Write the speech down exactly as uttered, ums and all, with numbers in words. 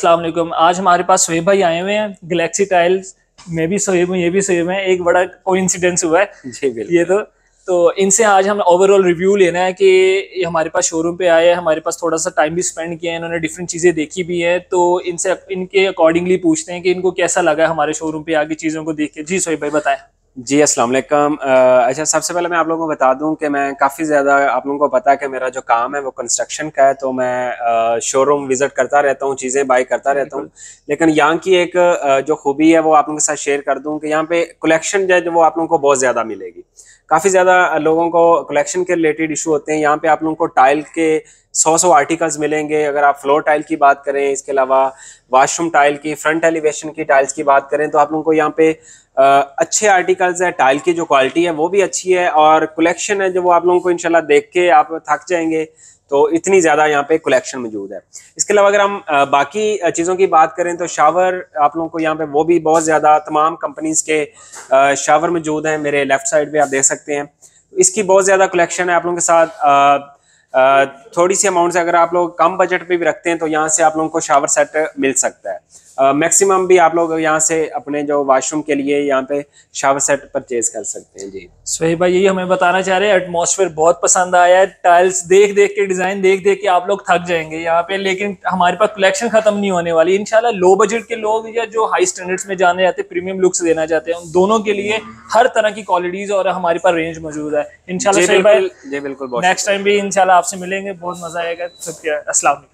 अस्सलाम वालेकुम। आज हमारे पास सोहेब भाई आए हुए हैं गैलेक्सी टाइल्स में। भी सोहेब हूँ, ये भी सोहेब है। एक बड़ा कोइंसिडेंस हुआ है जी ये बिल्कुल। तो तो इनसे आज हम ओवरऑल रिव्यू लेना है कि ये हमारे पास शोरूम पे आए हैं, हमारे पास थोड़ा सा टाइम भी स्पेंड किया है, इन्होंने डिफरेंट चीजें देखी भी है, तो इनसे इनके अकॉर्डिंगली पूछते हैं कि इनको कैसा लगा हमारे शोरूम पे आगे चीजों को देख के। जी सोहेब भाई बताएं। जी अस्सलाम वालेकुम। अ, अच्छा, सबसे पहले मैं आप लोगों को बता दूं कि मैं काफ़ी ज़्यादा, आप लोगों को पता है कि मेरा जो काम है वो कंस्ट्रक्शन का है, तो मैं शोरूम विज़िट करता रहता हूँ, चीज़ें बाई करता रहता हूँ। बिल्कुल। लेकिन यहाँ की एक अ, जो खूबी है वो आप लोगों के साथ शेयर कर दूं कि यहाँ पे कलेक्शन जो है जो वो आप लोगों को बहुत ज़्यादा मिलेगी। काफ़ी ज़्यादा लोगों को कलेक्शन के रिलेटेड इशू होते हैं। यहाँ पे आप लोगों को टाइल के सौ सौ आर्टिकल्स मिलेंगे। अगर आप फ्लोर टाइल की बात करें, इसके अलावा वाशरूम टाइल की, फ्रंट एलिवेशन की टाइल्स की बात करें, तो आप लोगों को यहाँ पे अ, अच्छे आर्टिकल्स है। टाइल की जो क्वालिटी है वो भी अच्छी है और कलेक्शन है जो वो आप लोगों को इंशाल्लाह देख के आप थक जाएंगे। तो इतनी ज़्यादा यहाँ पे कलेक्शन मौजूद है। इसके अलावा अगर हम अ, बाकी अ, चीज़ों की बात करें तो शावर आप लोगों को यहाँ पे वो भी बहुत ज़्यादा तमाम कंपनीज के अ, शावर मौजूद हैं। मेरे लेफ्ट साइड पे आप देख सकते हैं। इसकी बहुत ज़्यादा कलेक्शन है आप लोगों के साथ। अ, अ, थोड़ी सी अमाउंट से अगर आप लोग कम बजट पे भी रखते हैं तो यहाँ से आप लोगों को शावर सेट मिल सकता है। मैक्सिमम भी आप लोग यहाँ से अपने जो वॉशरूम के लिए यहाँ पे शावर सेट परचेज कर सकते हैं। जी सोहेब भाई यही हमें बताना चाह रहे हैं, एटमॉस्फेयर बहुत पसंद आया है। टाइल्स देख देख के, डिजाइन देख देख के आप लोग थक जाएंगे यहाँ पे, लेकिन हमारे पास कलेक्शन खत्म नहीं होने वाली इंशाल्लाह। लो बजट के लोग या जो हाई स्टैंडर्ड्स में जाने जाते हैं, प्रीमियम लुक्स देना चाहते हैं, उन दोनों के लिए हर तरह की क्वालिटीज और हमारे पास रेंज मौजूद है इंशाल्लाह। जी सोहेब भाई बिल्कुल। जी बिल्कुल, बहुत नेक्स्ट शुक्रिया। टाइम भी इंशाल्लाह आपसे मिलेंगे, बहुत मजा आएगा। शुक्रिया, अस्सलाम वालेकुम।